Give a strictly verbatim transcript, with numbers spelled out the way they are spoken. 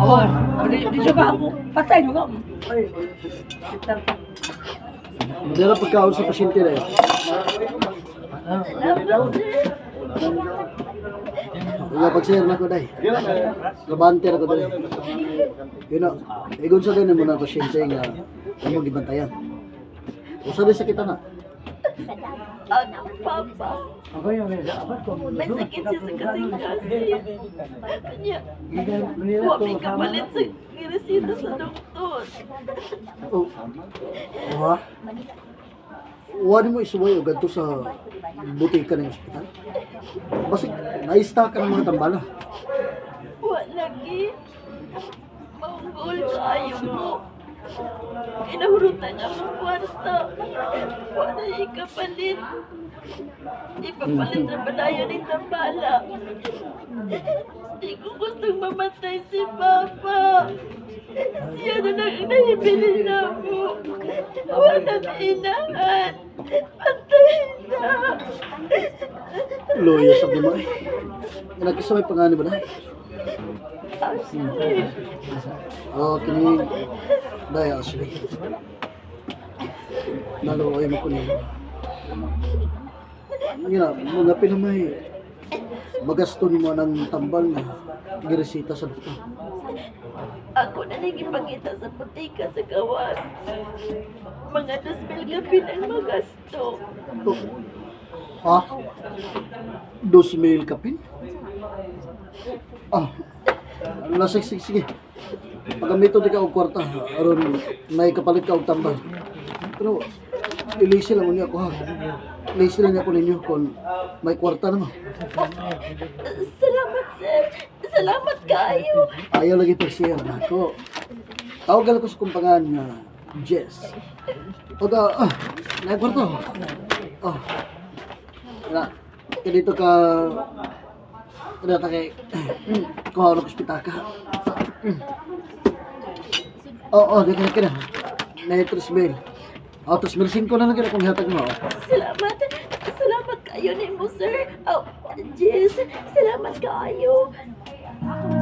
Oh, di di juga mo. Patay juga mo. Ay, Hindi na pagkaon sa pasyente na yun. Kaya pag-share na ko dahi. Labante na ko dahi. Yun o. Igon sa din mo na pasyente nga ano gibantayan. Usa din sakit na. Ang papa. ako yung abad ko. May sakit siya sa kasing-kasing. Kanya, huwag may kapalit sa resita sa doktor. Oh. Wah. Wala mo isuway o ganito sa butika ng ospital. Basig, na-stock ka ng mga tambala. Huwag lagi. Maunggol kayo mo. Kinahurutan ang kwarta. Huwag na ikapalit. Ipapalit na balayo ng tambala. Di ko gustong mamatay si Papa. Siya na lang ang nahibili na mo. Walang inahan. Patay na. Loya sa mo eh. Nagkisa may pangani ba na? Ashley. Oh, kini daya Ashley. Naluoy mo ko niyo. Yun na, mga pinamay. Magasto ni mo ng tambal na giresita sa doktor. Ako na lang ipakita sa putika sa gawas. Mga dos mil gabi ang magasto. Oh. Ha? Dos mil kapin? Ah. Ano, sige, sige, sige. Pagamito di ka og kwarta. Aron may kapalit ka og tambal. Pero, ilisi lang niya ako ha. Ilisi lang niya ako ninyo kung may kwarta naman. Salamat, sir. Salamat kayo. Ayaw lagi pag-share na ako. Tawagal ko sa kumpangan nga Jess. O ka, ah, may kwarta. Oh. Na, dito ka, dito ka kay, kung ako nag-ospital ka. Oo, oh, dito ka na. Na tres mil. Oh, tres mil cinco na lang kaya kung hatag mo. Salamat. Salamat kayo ni mo, sir. Oh, Jess, salamat kayo.